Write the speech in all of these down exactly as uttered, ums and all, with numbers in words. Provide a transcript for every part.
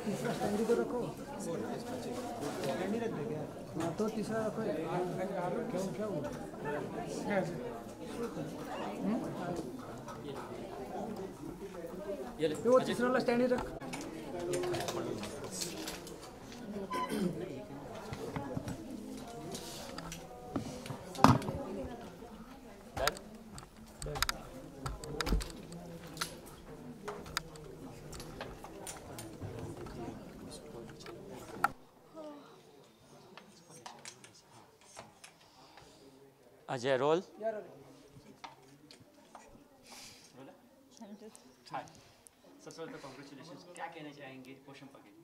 तीसरा स्टैंडी तो रखो, स्टैंडी रख दे क्या? हाँ तो तीसरा रखो। क्यों क्या हुआ? ये वो तीसरा वाला स्टैंडी रख। अजय रोल। हाय सबसे पहले तो कॉन्ग्रेचुलेशन, क्या कहना चाहेंगे पोशंपा के?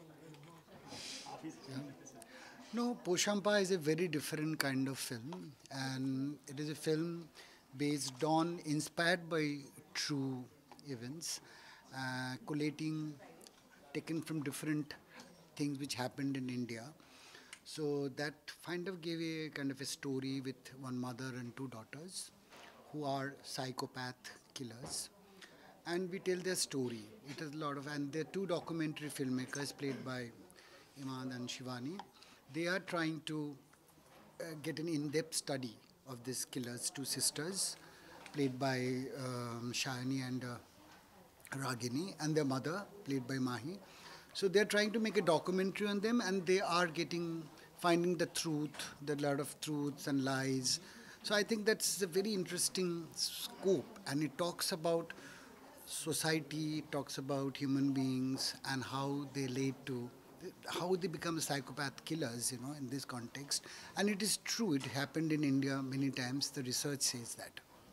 No, Poshampa is a very different kind of film, and it is a film based on, inspired by true events, uh, collating, taken from different things which happened in India. So that kind of gave a kind of a story with one mother and two daughters who are psychopath killers. And we tell their story. It is a lot of, and they're two documentary filmmakers played by Imad and Shivani. They are trying to uh, get an in-depth study of these killers, two sisters, played by um, Shayani and uh, Ragini, and their mother, played by Mahi. So they're trying to make a documentary on them, and they are getting, finding the truth, the lot of truths and lies. So I think that's a very interesting scope, and it talks about society, it talks about human beings and how they lead to, how they become psychopath killers, you know, in this context. And it is true, it happened in India many times, the research says that.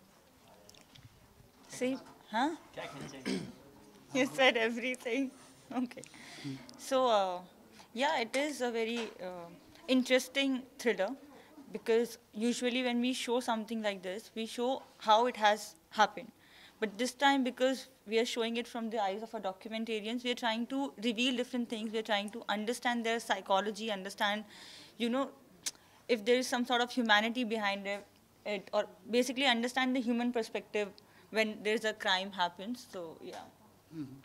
See, huh? क्या कहना चाहेंगे? You said everything. Okay. So, uh, yeah, it is a very uh, interesting thriller because usually when we show something like this, we show how it has happened. But this time, because we are showing it from the eyes of our documentarians, we are trying to reveal different things. We are trying to understand their psychology, understand, you know, if there is some sort of humanity behind it, it or basically understand the human perspective when there's a crime happens. So, yeah. Mm-hmm.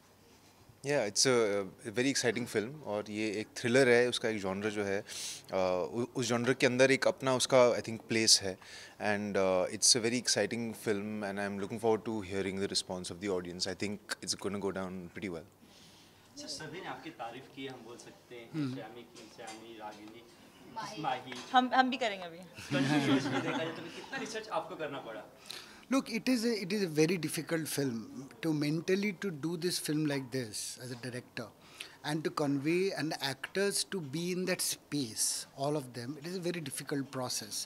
Yeah, it's a, a very exciting film और ये एक thriller है, उसका एक genre जो है uh, उस genre के अंदर एक अपना उसका I think place है, and uh, it's a very exciting film and I'm looking forward to hearing the response of the audience. I think it's going to go down pretty well. Sir सभी ने आपकी तारीफ की, हम बोल सकते हैं श्यामी की, श्यामी, रागिनी, माही। हम हम भी करेंगे अभी। कंटिन्यूअसली देखा जाए तो कितना रिसर्च आपको करना पड़ा? Look, it is a, it is a very difficult film to mentally to do this film like this as a director and to convey and the actors to be in that space, all of them. It is a very difficult process.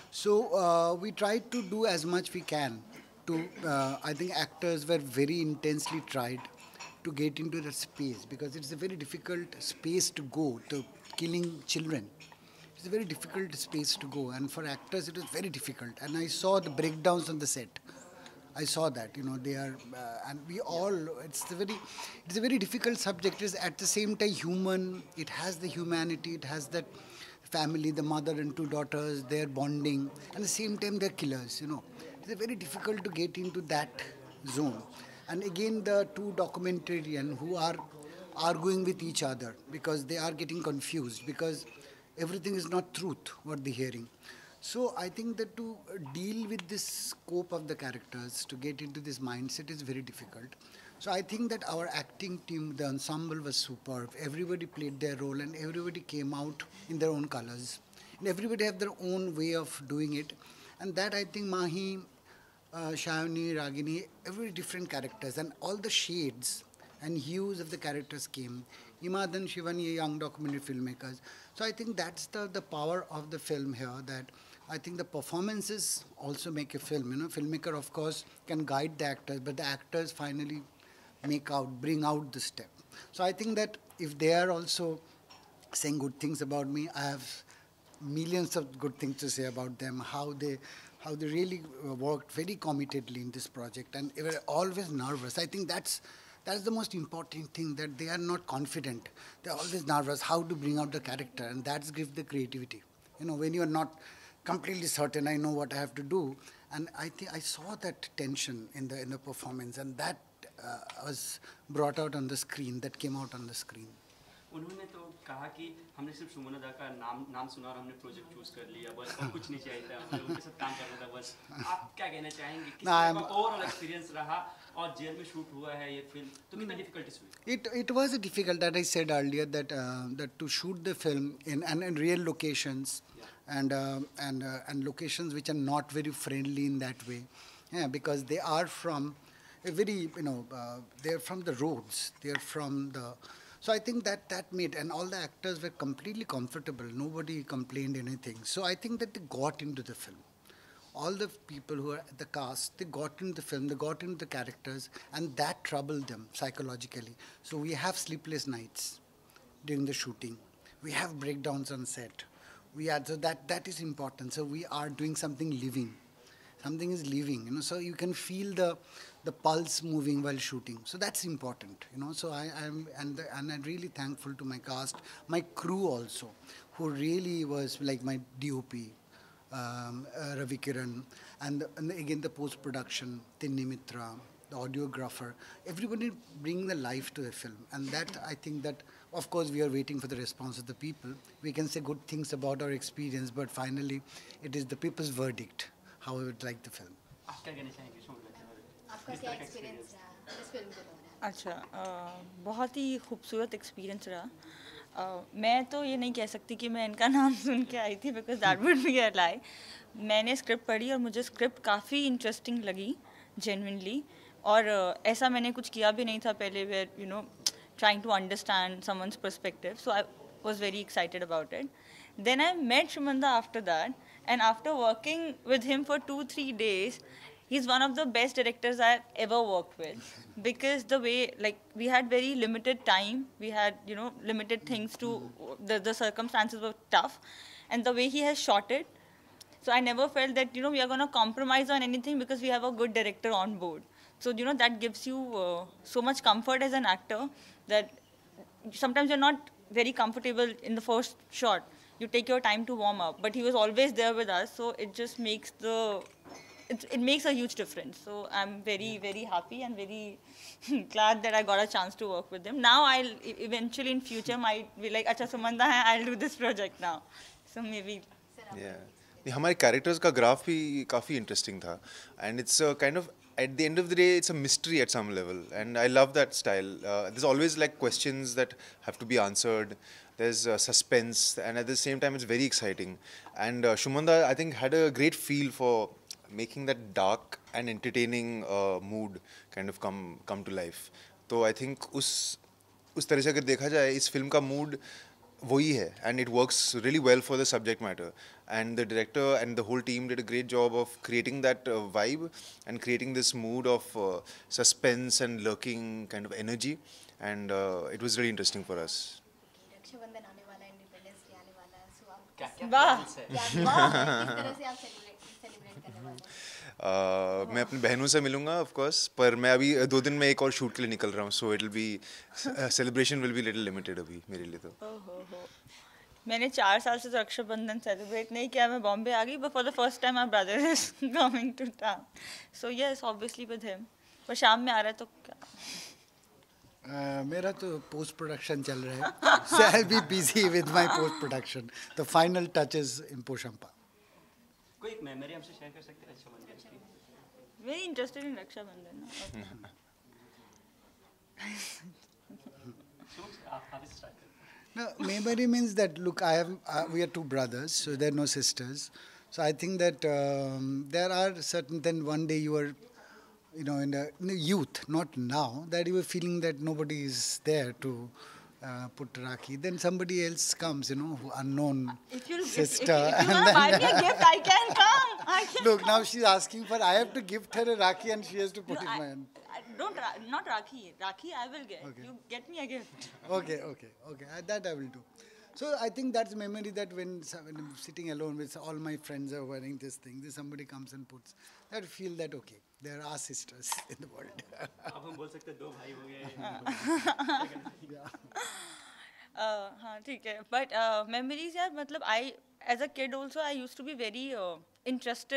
So uh, we tried to do as much we can to, uh, I think actors were very intensely tried to get into that space because it's a very difficult space to go to killing children. It's a very difficult space to go, and for actors it was very difficult. And I saw the breakdowns on the set. I saw that, you know, they are, uh, and we all, it's a very, it's a very difficult subject. It's at the same time human, it has the humanity, it has that family, the mother and two daughters, their bonding, and at the same time they're killers, you know. It's very difficult to get into that zone. And again, the two documentarians who are arguing with each other because they are getting confused because everything is not truth, what they're hearing. So I think that to deal with this scope of the characters, to get into this mindset is very difficult. So I think that our acting team, the ensemble was superb. Everybody played their role and everybody came out in their own colors. And everybody have their own way of doing it. And that I think Mahi, uh, Shayani, Ragini, every different characters and all the shades and hues of the characters came. Imad and Shivani, young documentary filmmakers. So I think that's the, the power of the film here, that I think the performances also make a film. You know, filmmaker, of course, can guide the actors, but the actors finally make out, bring out the step. So I think that if they are also saying good things about me, I have millions of good things to say about them, how they how they really worked very committedly in this project, and they were always nervous. I think that's That's the most important thing, that they are not confident. They're always nervous how to bring out the character, and that gives the creativity. You know, when you are not completely certain, I know what I have to do, and I think I saw that tension in the in the performance, and that uh, was brought out on the screen, that came out on the screen. उन्होंने तो कहा कि हमने सिर्फ सुमन अदा का नाम नाम सुना और हमने प्रोजेक्ट चूज कर लिया बस और कुछ नहीं चाहिए था हमें उनके साथ काम करना था बस आप क्या कहना चाहेंगे किस तरह का ओवरऑल एक्सपीरियंस रहा और जेल में शूट हुआ है ये फिल्म तो कितना डिफिकल्टीज हुई It it was difficult, that I said earlier, that uh, that to shoot the film in and in real locations, and uh, and uh, and locations which are not very friendly in that way, yeah, because they are from a very, you know, uh, they're from the roads, they're from the. So I think that that made, and all the actors were completely comfortable. Nobody complained anything. So I think that they got into the film. All the people who are the cast, they got into the film, they got into the characters, and that troubled them psychologically. So we have sleepless nights during the shooting. We have breakdowns on set. We are, so that that is important. So we are doing something living. Something is living, you know. So you can feel the the pulse moving while shooting. So that's important, you know. So I am, and the, and I'm really thankful to my cast, my crew also, who really was like my D O P. Um, uh, Ravi Kiran, and, the, and the, again the post-production, Tinni Mitra, the audiographer, everybody bringing the life to the film. And that, I think that, of course, we are waiting for the response of the people. We can say good things about our experience, but finally, it is the people's verdict, how we would like the film. आप क्या कहना चाहेंगे सुमन अदा के बारे में आपका क्या एक्सपीरियंस रहा इस फिल्म को दौरान? अच्छा, अ, बहुत ही खूबसूरत एक्सपीरियंस रहा. Uh, मैं तो ये नहीं कह सकती कि मैं इनका नाम सुन के आई थी, because that would be a lie. मैंने स्क्रिप्ट पढ़ी और मुझे स्क्रिप्ट काफ़ी इंटरेस्टिंग लगी जेन्युइनली, और uh, ऐसा मैंने कुछ किया भी नहीं था पहले, where you know trying to understand someone's perspective. So I was very excited about it. Then I met शुमंदा after that, and after working with him for two three days, he's one of the best directors I've ever worked with, because the way, like, we had very limited time, we had, you know, limited things to, the, the circumstances were tough, and the way he has shot it, so I never felt that, you know, we are going to compromise on anything because we have a good director on board. So, you know, that gives you uh, so much comfort as an actor, that sometimes you're not very comfortable in the first shot. You take your time to warm up, but he was always there with us, so it just makes the, it, it makes a huge difference. So I'm very, very happy and very glad that I got a chance to work with him. Now I'll eventually in future might be like, अच्छा सुमंदा है, I'll do this project now. So maybe. Yeah. हमारे characters का graph भी काफ़ी interesting था, and it's a kind of, at the end of the day, it's a mystery at some level, and I love that style. Uh, there's always like questions that have to be answered. There's uh, suspense, and at the same time, it's very exciting. And uh, Shumanda, I think, had a great feel for making that dark and entertaining uh, mood kind of come come to life. So I think उस उस तरह से अगर देखा जाए, इस film का mood वही है, and it works really well for the subject matter. And the director and the whole team did a great job of creating that uh, vibe and creating this mood of uh, suspense and lurking kind of energy. And uh, it was really interesting for us. Rakshabandhan आने वाला है, independence day आने वाला है, सो आप क्या क्या वाह. plans है? क्या किस तरह से आप सेलिब्रेट सेलिब्रेट करने वाले हैं? Uh, मैं अपनी बहनों से मिलूंगा ऑफ कोर्स, पर मैं अभी दो दिन में एक और शूट के लिए निकल रहा हूँ, so it will be celebration will be little limited अभी मेरे लिए. तो ओहो हो. मैंने चार साल से तो रक्षाबंधन सेलिब्रेट नहीं किया. मैं बॉम्बे आ गई, but for the first time my brother is coming to town, so yes obviously with him. पर शाम में आ रहा है तो क्या. Uh, मेरा तो पोस्ट प्रोडक्शन चल रहा है, so I'll be busy with my post production. The final touches in Poshampa. कोई एक मेमोरी हमसे शेयर कर सकते हैं रक्षाबंधन की? Very interested in Rakshabandhan. आप आप स्टार्ट करें. No, memory means that, look, I have, uh, we are two brothers, so there are no sisters. So I think that um, there are certain, then one day you are, you know, in the, in the youth, not now, that you were feeling that nobody is there to uh, put Rakhi. Then somebody else comes, you know, who unknown If you, sister. if, if, if you and want to buy then- me a gift, I can come. I can Look, come. now she's asking for, I have to gift her a Rakhi and she has to put No, it in I, my hand. I don't, ra- not Rakhi. Rakhi I will get. Okay. You get me a gift. Okay, okay, okay. Uh, That I will do. So I think that's memory, that when, some- when I'm sitting alone with all my friends are wearing this thing, then somebody comes and puts, I feel that, okay, there are sisters in the world. अब हम बोल सकते हैं दो भाई हो गए. Uh, हाँ ठीक है. But uh, memories यार, मतलब I as a kid also I used to be very uh, interested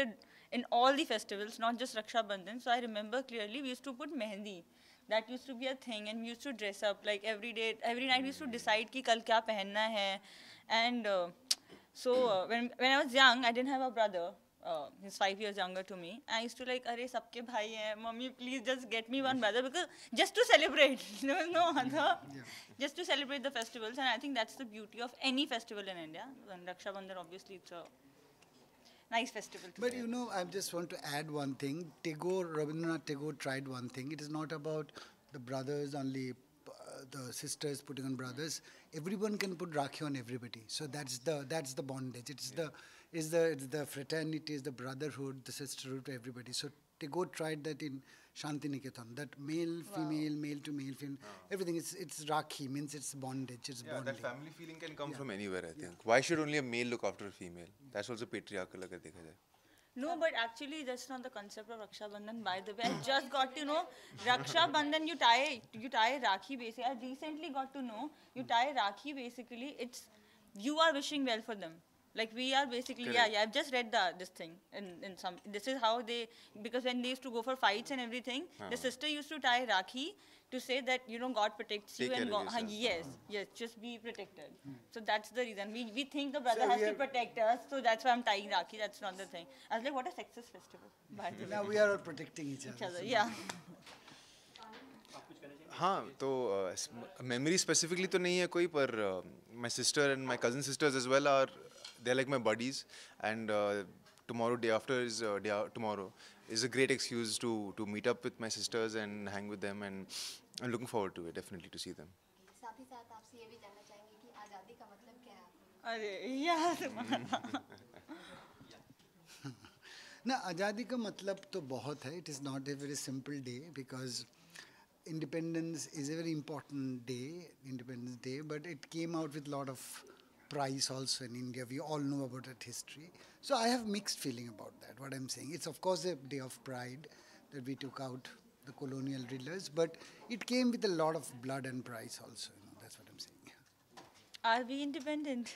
in all the festivals, not just Raksha Bandhan. So I remember clearly we used to put mehendi. That used to be a thing, and we used to dress up like every day, every night we used to decide ki kal kya pehenna hai. And uh, so uh, when when I was young, I didn't have a brother. Uh, he's five years younger to me. I used to like, "Arey, sabke bhai hai, mommy, please just get me one brother," because just to celebrate, there was no other, yeah. Just to celebrate the festivals. And I think that's the beauty of any festival in India. And Raksha Bandhan, obviously, it's a nice festival to But say. you know, I just want to add one thing. Tagore, Rabindranath Tagore tried one thing. It is not about the brothers only, uh, the sisters putting on brothers. Everyone can put Rakhi on everybody. So that's the that's the bondage. It's yeah. the is the it's the fraternity, is the brotherhood, the sisterhood to everybody. So Tagore tried that in Shantiniketan. That male, wow. female, male to male, female, oh. everything. It's it's Rakhi, means it's bondage. It's yeah, bonding. That family feeling can come yeah. from anywhere, I think. Yeah. Why should only a male look after a female? That's also patriarchal, agar dekha jaye. No, but actually that's not the concept of Raksha Bandhan. By the way, I just got to know Raksha Bandhan, you tie you tie Rakhi basically. I recently got to know you tie Rakhi basically. It's you are wishing well for them. Like we are basically, Correct. yeah, yeah. I've just read the this thing in, in some. This is how they, because when they used to go for fights and everything, uh-huh. the sister used to tie Rakhi to say that, you know, God protects Take you and God, uh, yes, uh-huh. yes, just be protected. Hmm. So that's the reason. We we think the brother so has to protect us, so that's why I'm tying Rakhi. That's not the thing. I was like, what a sexist festival. By the way. Now we are all protecting each other. Each other, yeah. हाँ तो memory specifically तो नहीं है कोई पर my sister and my cousin sisters as well are they're like my buddies, and uh, tomorrow day after is uh, day tomorrow is a great excuse to to meet up with my sisters and hang with them, and I'm looking forward to it definitely to see them. साथ ही साथ आपसे ये भी जानना चाहेंगे कि आज़ादी का मतलब क्या है? अरे यार ना आज़ादी का मतलब तो बहुत है. It is not a very simple day because independence is a very important day, Independence Day, but it came out with a lot of price also in India. We all know about that history. So I have mixed feeling about that, what I'm saying. It's of course a day of pride that we took out the colonial rulers, but it came with a lot of blood and price also. You know, that's what I'm saying. Are we independent?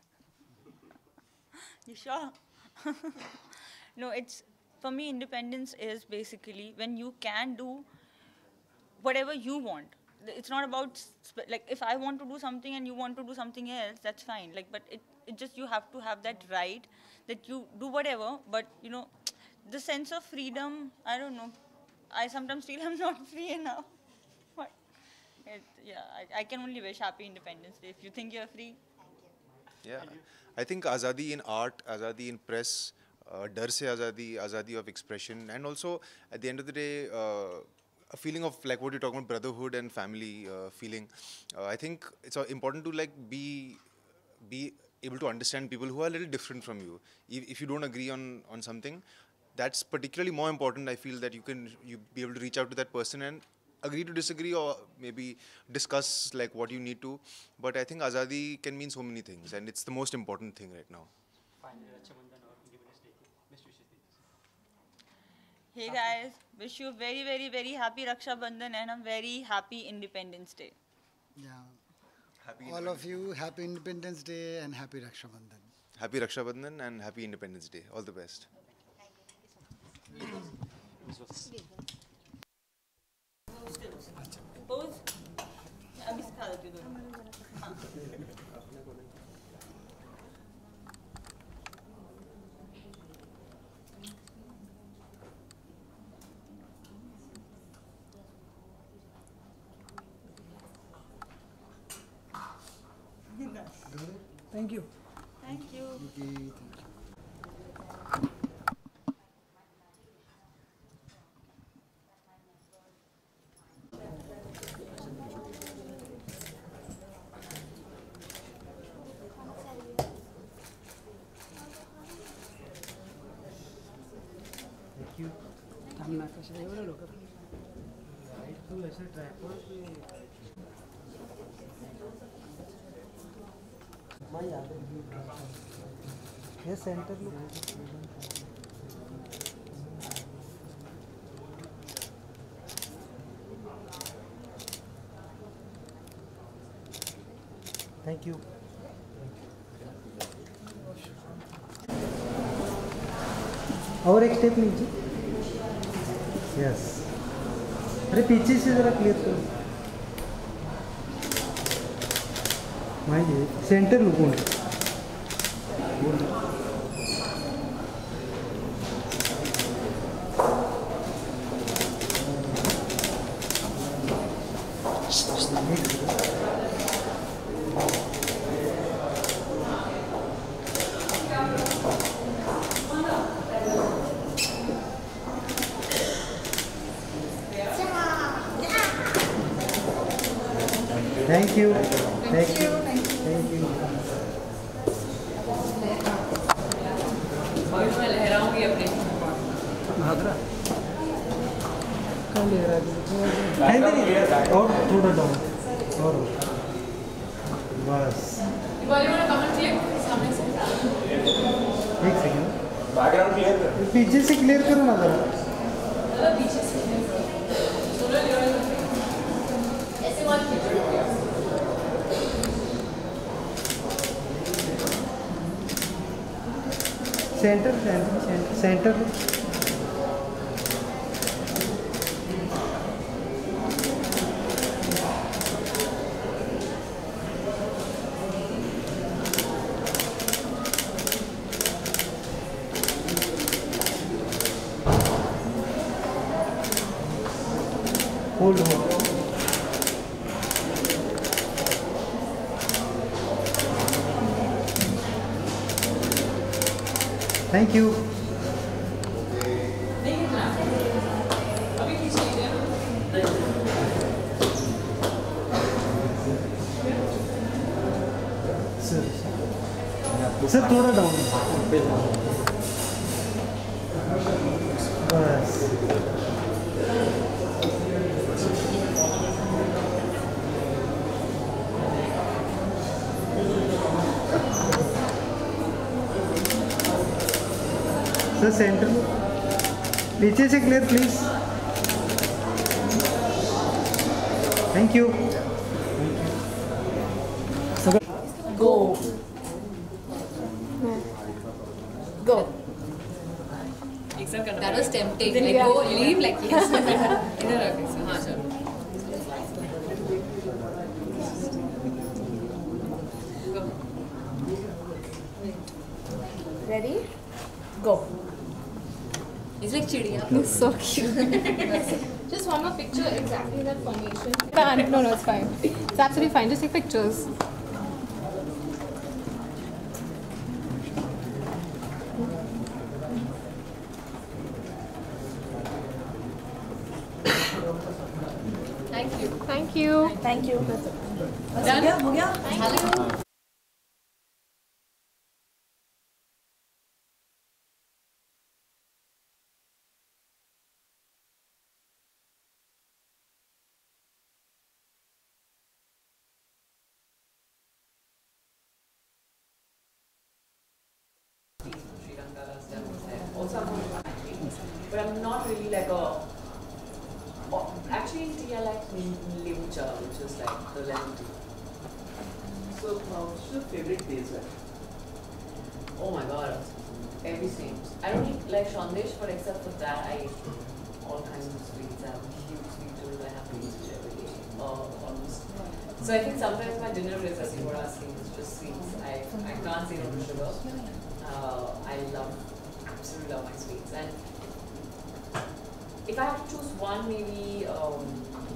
You sure? No, it's, for me, independence is basically when you can do whatever you want. It's not about, like, if I want to do something and you want to do something else, that's fine. Like, but it, it just, you have to have that right that you do whatever, but, you know, the sense of freedom, I don't know. I sometimes feel I'm not free enough. But, it, yeah, I, I can only wish happy Independence Day. If you think you're free. Yeah, I think Azadi in art, Azadi in press, uh, Dar se Azadi, Azadi of expression, and also at the end of the day, uh, a feeling of like what you're talking about, brotherhood and family uh, feeling. Uh, I think it's uh, important to like be be able to understand people who are a little different from you. If, if you don't agree on on something, that's particularly more important. I feel that you can you be able to reach out to that person and agree to disagree, or maybe discuss like what you need to. But I think Azadi can mean so many things, and it's the most important thing right now. Finally, Raksha Bandhan or Independence Day. Best wishes. Hey guys, wish you very, very, very happy Raksha Bandhan and a very happy Independence Day. Yeah. Happy All of you, happy Independence Day and happy Raksha Bandhan. Happy Raksha Bandhan and happy Independence Day. All the best. Pose. अभी सिखा देती हूँ दोनों. Thank you. Thank you. Okay, thank you. Thank you. थांबना कसं एवढं लोक तू असं ट्रॅकवर हे सेंटर थँक यू. और एक स्टेप नीचे. यस. अरे पीछे से ज़रा क्लियर करो. Mind centre look only. Thank you. Thank you. Thank you. मैं लहराऊंगी अपने आगरा कहाँ ले रहा है? नहीं और थोड़ा डाउन और बस एक सेकंड. बैकग्राउंड क्लियर कर. पीछे से क्लियर करो ना जरा. पीछे से ऐसे one centre centre centre hold hold. Thank you. Sir थोड़ा डाउन. बस. सर सेंटर पीछे से clear please. Thank you. Go. Go. That was tempting. Like go, leave, like yes. इधर रख इसे. हाँ चलो. Go. Ready? Go. He's like chidiya. He's so cute. Just one more picture exactly in that formation. Can't. No, no, it's fine. It's absolutely fine. Just take pictures. Thank you. Thank you. Thank you. Done? हो गया? Thank you. Also, I'm going to but I'm not really like a. oh, Actually, in tea I like limcha, which is like the lemon tea. So, uh, what's your favorite dessert? Oh my god, every sweet. I don't eat like Shandesh, but except for that, I eat all kinds of sweets. I'm a huge sweet tooth. I have to eat it every day, uh, almost. So I think sometimes my dinner is, as you were asking, is just sweets. I I can't say no to sugar. Uh, I love, absolutely love my sweets. And if I have to choose one, maybe. Um,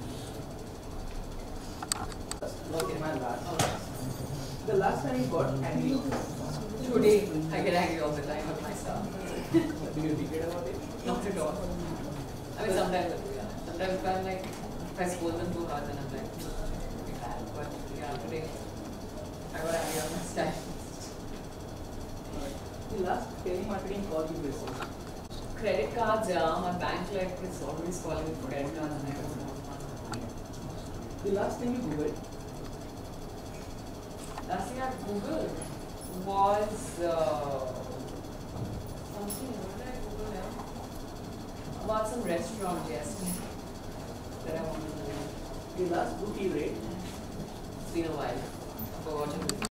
Okay, my last. The last time you got angry, Today, I get angry all the time with myself. do you regret about it? Not at all. I mean, sometimes I do, yeah. Sometimes if I'm like, if I scold them too hard, then I'm like, be bad. But yeah, today, I got angry on my style. The last telemarketing call you received. Credit cards, yeah. My bank like is always calling me for credit cards, and I don't know. The last thing you googled. Last thing I googled was uh, something. What did I Google now? About some restaurant, yes. That I wanted to do. The last book you read. It's been a while. I forgot it.